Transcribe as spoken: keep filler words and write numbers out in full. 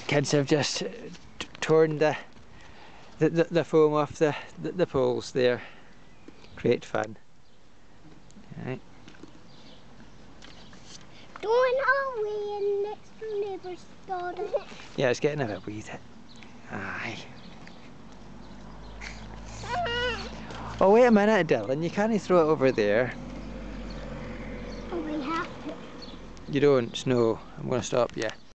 Kids have just torn the the, the, the foam off the, the, the poles there. Great fun. Right. Going all the way in next to neighbour's garden. Yeah, it's getting a bit wee. Aye. Oh, wait a minute, Dylan. You can't throw it over there. Oh, we have to. You don't. No, I'm going to stop you.